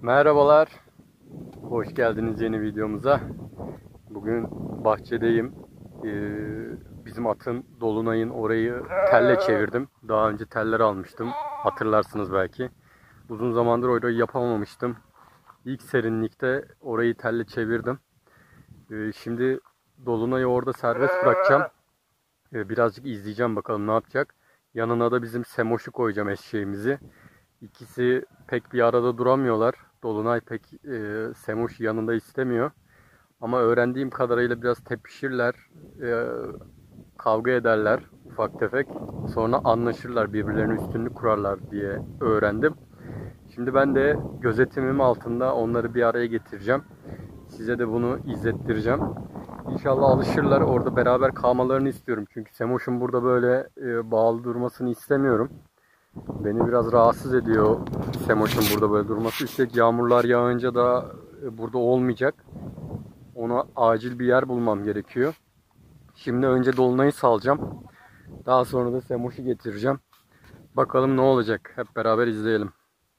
Merhabalar, hoş geldiniz yeni videomuza. Bugün bahçedeyim. Bizim atın Dolunay'ın orayı telle çevirdim. Daha önce teller almıştım, hatırlarsınız belki. Uzun zamandır orayı yapamamıştım. İlk serinlikte orayı telle çevirdim. Şimdi Dolunay'ı orada serbest bırakacağım. Birazcık izleyeceğim bakalım ne yapacak. Yanına da bizim Semoş'u koyacağım, eşeğimizi. İkisi pek bir arada duramıyorlar. Dolunay pek Semoş yanında istemiyor. Ama öğrendiğim kadarıyla biraz tepişirler, e, kavga ederler ufak tefek. Sonra anlaşırlar, birbirlerine üstünlük kurarlar diye öğrendim. Şimdi ben de gözetimim altında onları bir araya getireceğim. Size de bunu izlettireceğim. İnşallah alışırlar. Orada beraber kalmalarını istiyorum. Çünkü Semoş'un burada böyle bağlı durmasını istemiyorum. Beni biraz rahatsız ediyor Semoş'un burada böyle durması. Üstelik yağmurlar yağınca da burada olmayacak. Ona acil bir yer bulmam gerekiyor. Şimdi önce Dolunay'ı salacağım. Daha sonra da Semoş'u getireceğim. Bakalım ne olacak. Hep beraber izleyelim.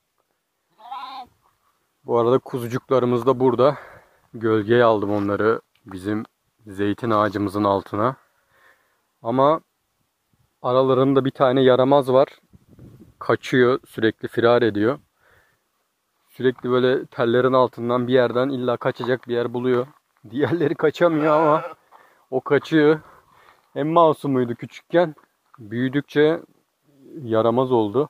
Bu arada kuzucuklarımız da burada. Gölgeye aldım onları bizim zeytin ağacımızın altına. Ama aralarında bir tane yaramaz var. Kaçıyor, sürekli firar ediyor. Sürekli böyle tellerin altından bir yerden illa kaçacak bir yer buluyor. Diğerleri kaçamıyor ama o kaçıyor. En masumuydu küçükken. Büyüdükçe yaramaz oldu.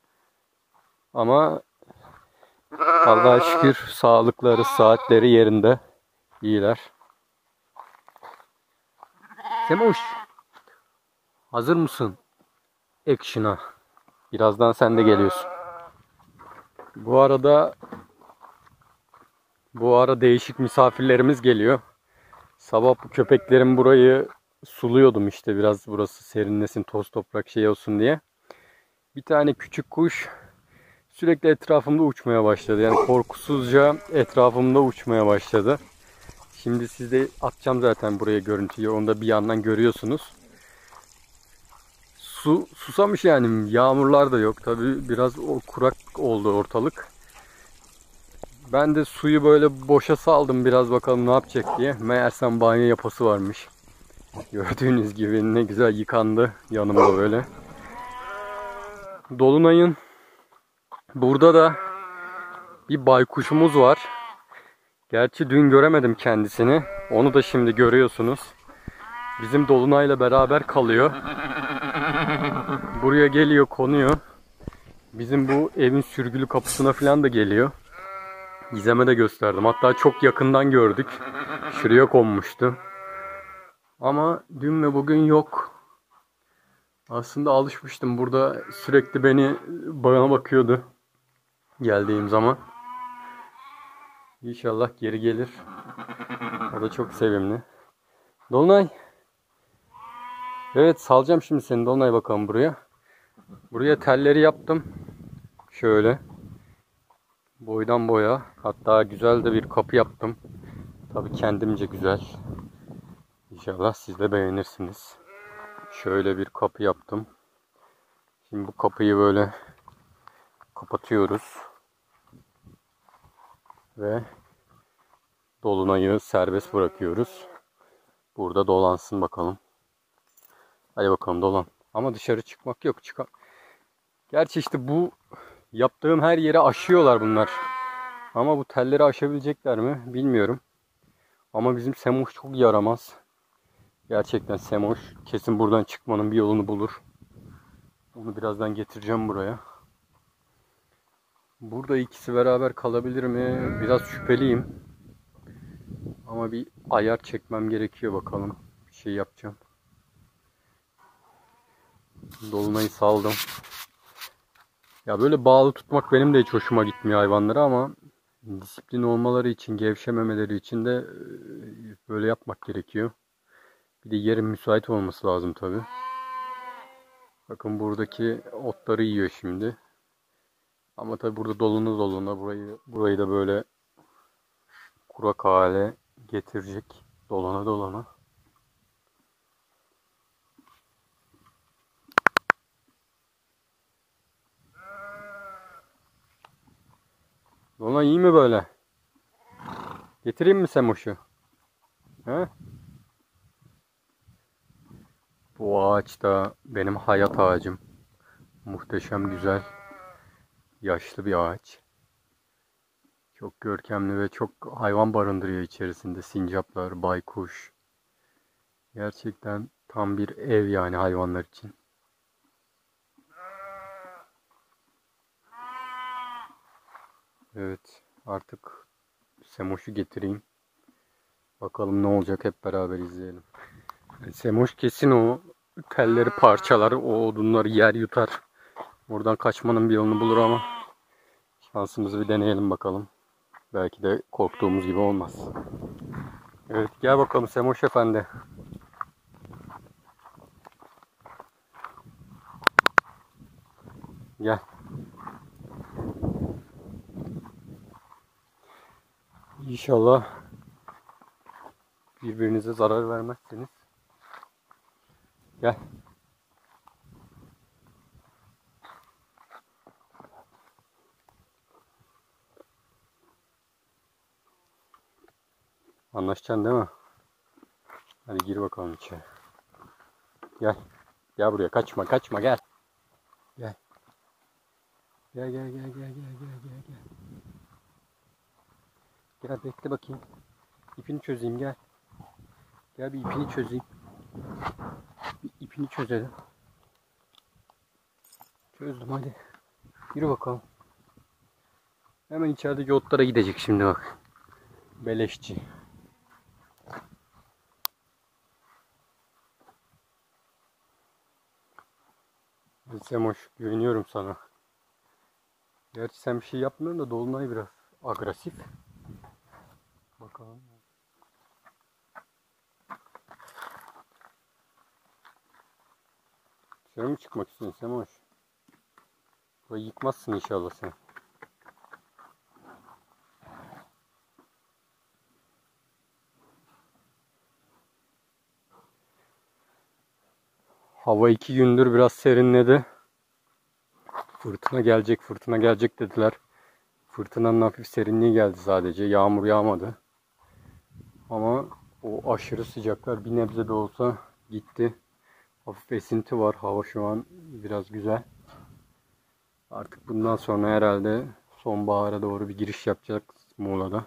Ama Allah'a şükür sağlıkları, saatleri yerinde. İyiler. Semuş, hazır mısın? Action'a. Birazdan sen de geliyorsun. Bu ara değişik misafirlerimiz geliyor. Sabah bu köpeklerin burayı suluyordum işte, biraz burası serinlesin, toz toprak şey olsun diye. Bir tane küçük kuş sürekli etrafımda uçmaya başladı. Yani korkusuzca etrafımda uçmaya başladı. Şimdi size atacağım zaten buraya görüntüyü. Onu da bir yandan görüyorsunuz. Susamış yani. Yağmurlar da yok. Tabii biraz kurak oldu ortalık. Ben de suyu böyle boşa saldım, biraz bakalım ne yapacak diye. Meğersem banyo yapası varmış. Gördüğünüz gibi ne güzel yıkandı yanımda böyle. Dolunay'ın burada da bir baykuşumuz var. Gerçi dün göremedim kendisini. Onu da şimdi görüyorsunuz. Bizim Dolunay'la beraber kalıyor. Buraya geliyor, konuyor. Bizim bu evin sürgülü kapısına falan da geliyor. Gizem'e de gösterdim. Hatta çok yakından gördük. Şuraya konmuştu. Ama dün ve bugün yok. Aslında alışmıştım. Burada sürekli bana bakıyordu geldiğim zaman. İnşallah geri gelir. O da çok sevimli. Dolunay. Evet, salacağım şimdi seni Dolunay, bakalım buraya. Buraya telleri yaptım. Şöyle. Boydan boya. Hatta güzel de bir kapı yaptım. Tabii kendimce güzel. İnşallah siz de beğenirsiniz. Şöyle bir kapı yaptım. Şimdi bu kapıyı böyle kapatıyoruz. Ve Dolunay'ı serbest bırakıyoruz. Burada dolansın bakalım. Hadi bakalım dolan. Ama dışarı çıkmak yok. Gerçi işte bu yaptığım her yere aşıyorlar bunlar. Ama bu telleri aşabilecekler mi bilmiyorum. Ama bizim Semoş çok yaramaz. Gerçekten Semoş kesin buradan çıkmanın bir yolunu bulur. Onu birazdan getireceğim buraya. Burada ikisi beraber kalabilir mi? Biraz şüpheliyim. Ama bir ayar çekmem gerekiyor, bakalım. Bir şey yapacağım. Dolunay'ı saldım. Ya böyle bağlı tutmak benim de hiç hoşuma gitmiyor hayvanları, ama disiplin olmaları için, gevşememeleri için de böyle yapmak gerekiyor. Bir de yerin müsait olması lazım tabii. Bakın buradaki otları yiyor şimdi. Ama tabii burada doluna burayı da böyle kurak hale getirecek. Dolana dolana. Dolunay iyi mi böyle? Getireyim mi Semoş'u? He? Bu ağaç da benim hayat ağacım. Muhteşem güzel. Yaşlı bir ağaç. Çok görkemli ve çok hayvan barındırıyor içerisinde. Sincaplar, baykuş. Gerçekten tam bir ev yani hayvanlar için. Evet, artık Semoş'u getireyim. Bakalım ne olacak, hep beraber izleyelim. Semoş kesin o telleri parçalar, o odunları yer yutar. Oradan kaçmanın bir yolunu bulur ama şansımızı bir deneyelim bakalım. Belki de korktuğumuz gibi olmaz. Evet, gel bakalım Semoş Efendi. Gel. İnşallah birbirinize zarar vermezseniz. Gel. Anlaşacaksın değil mi? Hadi gir bakalım içeri. Gel. Gel buraya, kaçma kaçma, gel. Gel. Gel gel gel gel gel gel gel gel. Gel bekle bakayım. İpini çözeyim, gel. Gel bir ipini çözeyim. Bir ipini çözelim. Çözdüm, hadi. Yürü bakalım. Hemen içerideki otlara gidecek şimdi bak. Beleşçi. Semoş, güveniyorum sana. Gerçi sen bir şey yapmıyorsun da Dolunay biraz agresif. Bakalım. Dışarı mı çıkmak istiyorsun Semoş? Burayı yıkmazsın inşallah sen. Hava 2 gündür biraz serinledi. Fırtına gelecek, fırtına gelecek dediler. Fırtınanın hafif serinliği geldi sadece. Yağmur yağmadı. Ama o aşırı sıcaklar bir nebze de olsa gitti. Hafif esinti var. Hava şu an biraz güzel. Artık bundan sonra herhalde sonbahara doğru bir giriş yapacak Muğla'da.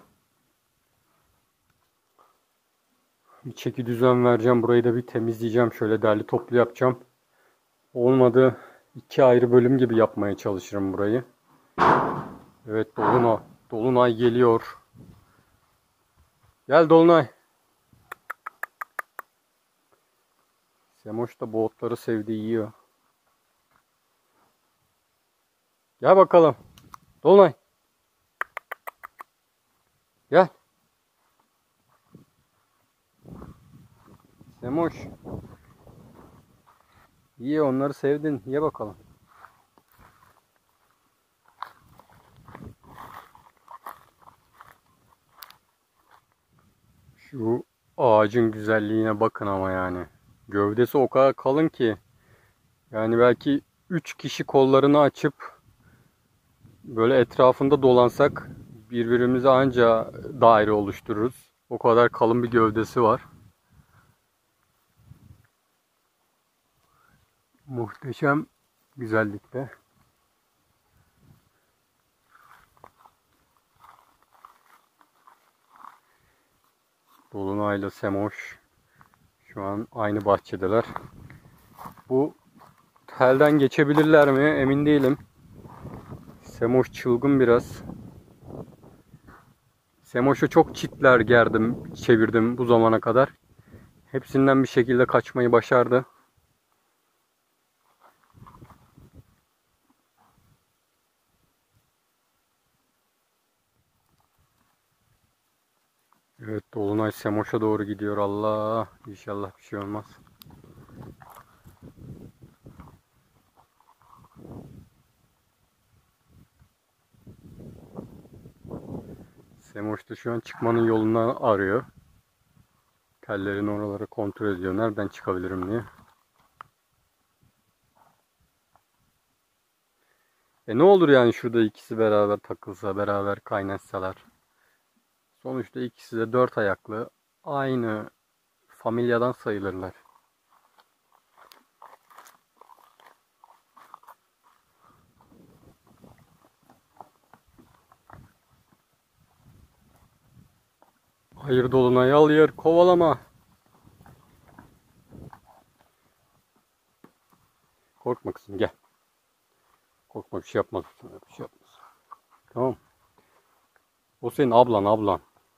Bir çeki düzen vereceğim. Burayı da bir temizleyeceğim. Şöyle derli toplu yapacağım. Olmadı 2 ayrı bölüm gibi yapmaya çalışırım burayı. Evet, Dolunay. Dolunay geliyor. Gel Dolunay. Semoş da bu otları sevdi, yiyor. Gel bakalım. Dolunay. Gel. Semoş. Ye, onları sevdin. Ye bakalım. Şu ağacın güzelliğine bakın ama yani. Gövdesi o kadar kalın ki. Yani belki 3 kişi kollarını açıp böyle etrafında dolansak birbirimize anca daire oluştururuz. O kadar kalın bir gövdesi var. Muhteşem güzellikte. Dolunay'la Semoş şu an aynı bahçedeler. Bu telden geçebilirler mi emin değilim. Semoş çılgın biraz. Semoş'a çok çitler gerdim, çevirdim bu zamana kadar. Hepsinden bir şekilde kaçmayı başardı. Evet, Dolunay Semoş'a doğru gidiyor. Allah, inşallah bir şey olmaz. Semoş da şu an çıkmanın yolunu arıyor. Tellerin oraları kontrol ediyor. Nereden çıkabilirim diye. Ne olur yani şurada ikisi beraber takılsa, beraber kaynaşsalar. Sonuçta ikisi de dört ayaklı, aynı familyadan sayılırlar. Hayır dolunay al yer, kovalama. Korkma kızım, gel. Korkma, bir şey yapmaz. Bir şey yapmaz. Tamam. O senin ablan.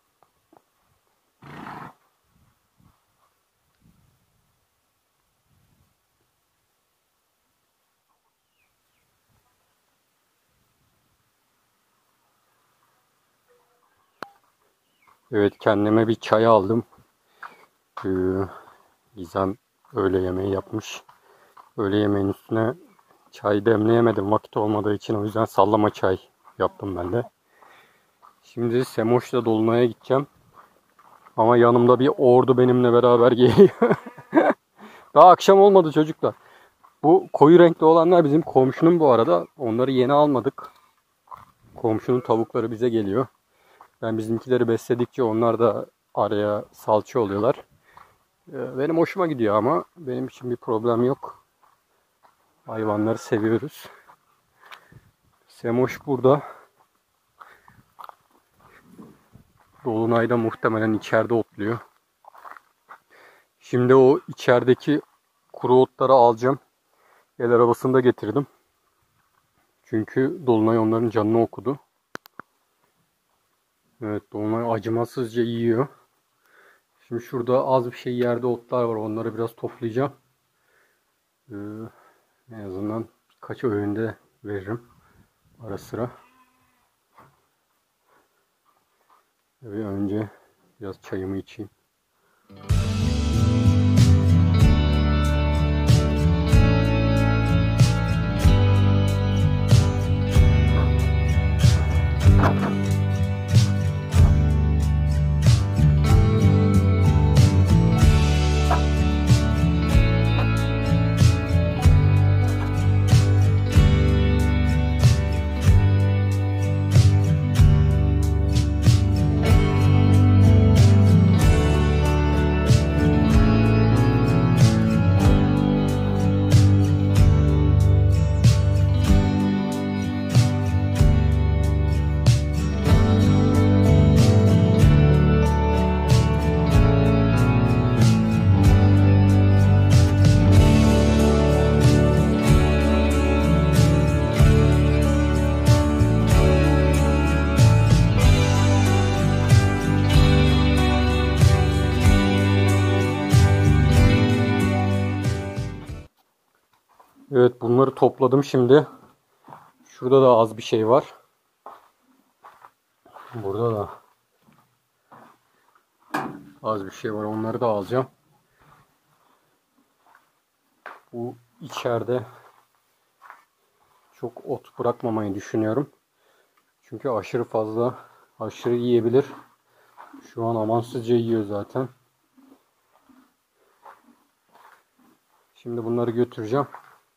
Evet, kendime bir çay aldım. Ee, Gizem öğle yemeği yapmış. Öğle yemeğin üstüne çay demleyemedim vakit olmadığı için, o yüzden sallama çay yaptım ben de. Şimdi Semoş'la Dolunay'a gideceğim. Ama yanımda bir ordu benimle beraber geliyor. Daha akşam olmadı çocuklar. Bu koyu renkli olanlar bizim komşunun bu arada. Onları yeni almadık. Komşunun tavukları bize geliyor. Ben bizimkileri besledikçe onlar da araya salça oluyorlar. Benim hoşuma gidiyor ama benim için bir problem yok. Hayvanları seviyoruz. Semoş burada. Dolunay'da muhtemelen içeride otluyor. Şimdi o içerideki kuru otları alacağım. El arabasında getirdim. Çünkü Dolunay onların canını okudu. Evet, Dolunay acımasızca yiyor. Şimdi şurada az bir şey yerde otlar var. Onları biraz toplayacağım. En azından birkaç öğünde veririm ara sıra. Ve önce biraz çayımı içeyim. Evet, bunları topladım şimdi. Şurada da az bir şey var. Burada da az bir şey var. Onları da alacağım. Bu içeride çok ot bırakmamayı düşünüyorum. Çünkü aşırı yiyebilir. Şu an amansızca yiyor zaten. Şimdi bunları götüreceğim.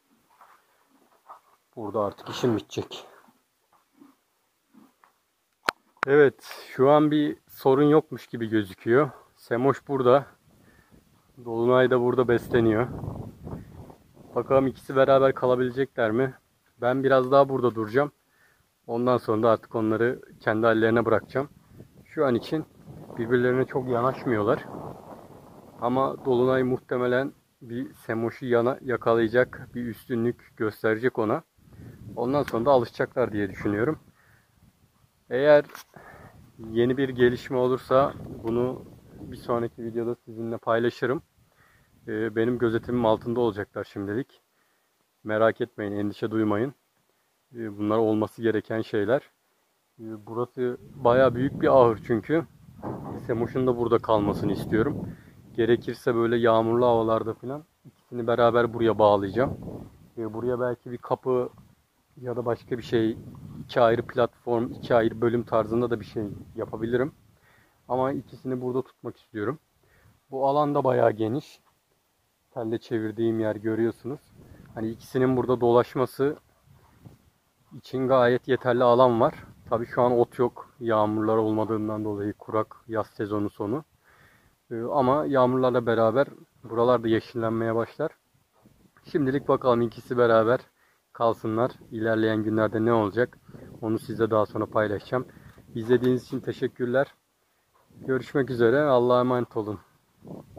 Burada artık işim bitecek. Evet, şu an bir sorun yokmuş gibi gözüküyor. Semoş burada. Dolunay da burada besleniyor. Bakalım ikisi beraber kalabilecekler mi? Ben biraz daha burada duracağım. Ondan sonra da artık onları kendi hallerine bırakacağım. Şu an için birbirlerine çok yanaşmıyorlar. Ama Dolunay muhtemelen bir Semoş'u yakalayacak, bir üstünlük gösterecek ona. Ondan sonra da alışacaklar diye düşünüyorum. Eğer yeni bir gelişme olursa bunu bir sonraki videoda sizinle paylaşırım. Benim gözetimim altında olacaklar şimdilik. Merak etmeyin, endişe duymayın. Bunlar olması gereken şeyler. Burası baya büyük bir ahır çünkü. Semoş'un da burada kalmasını istiyorum. Gerekirse böyle yağmurlu havalarda falan ikisini beraber buraya bağlayacağım. Buraya belki bir kapı ya da başka bir şey, iki ayrı platform, iki ayrı bölüm tarzında da bir şey yapabilirim. Ama ikisini burada tutmak istiyorum. Bu alan da bayağı geniş. Telle çevirdiğim yer görüyorsunuz. Hani ikisinin burada dolaşması için gayet yeterli alan var. Tabii şu an ot yok. Yağmurlar olmadığından dolayı kurak yaz sezonu sonu. Ama yağmurlarla beraber buralar da yeşillenmeye başlar. Şimdilik bakalım ikisi beraber kalsınlar. İlerleyen günlerde ne olacak? Onu size daha sonra paylaşacağım. İzlediğiniz için teşekkürler. Görüşmek üzere. Allah'a emanet olun.